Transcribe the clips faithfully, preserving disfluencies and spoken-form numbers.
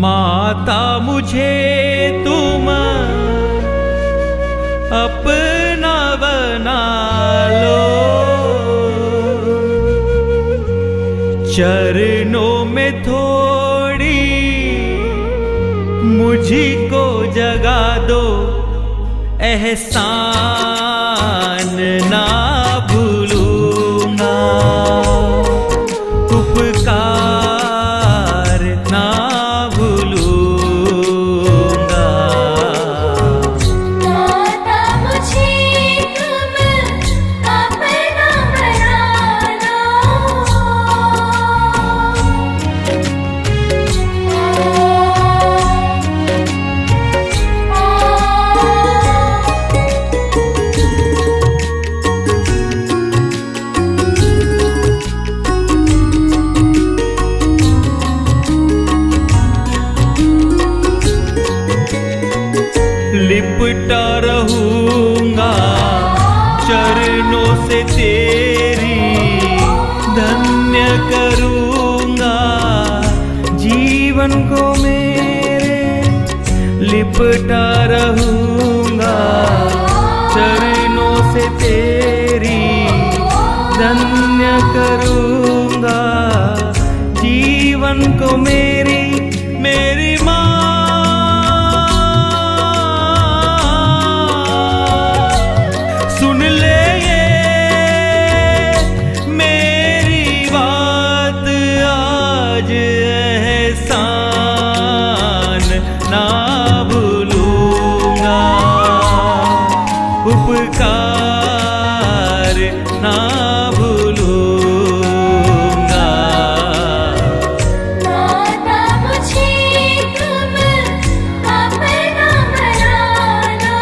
माता मुझे तुम अपना बना लो, चरणों में थोड़ी मुझी को जगा दो, एहसान ना भूलूंगा, उपकार ना भूलूंगा। माता मुझे तुम अपना बना लो, लिपटा रहूंगा चरणों से तेरी, धन्य करूंगा जीवन को मेरे, लिपटा रहूंगा चरणों से तेरी, धन्य करूंगा जीवन को मेरी। मेरी माँ सुन ले ये मेरी बात, आज एहसान ना भूलूंगा, उपकार ना भूलूंगा। माता मुझे तुम अपना बना लो,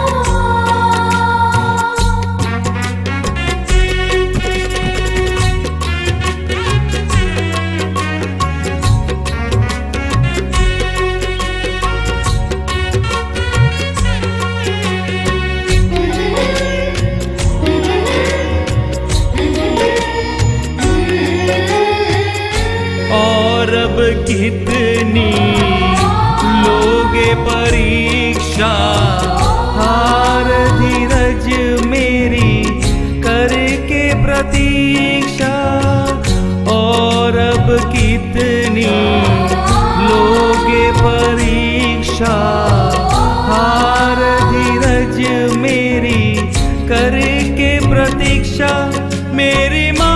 और अब कितनी लोगे परीक्षा, हार धीरज मेरी करके प्रतीक्षा। और अब कितनी लोगे परीक्षा, हार धीरज मेरी करके प्रतीक्षा। मेरी माँ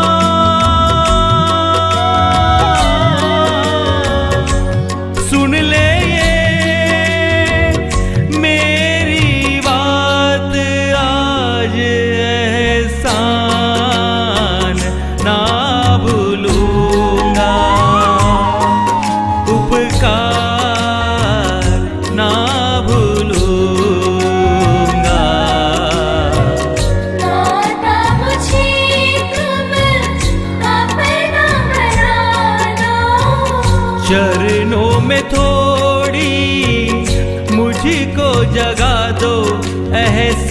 सुन ले ये मेरी बात, आज एहसान ना भूलूंगा, उपकार ना भूलूंगा। माता मुझे तुम अपना बना लो, चरणों में थोड़ी मुझी को जगा दो, एहसान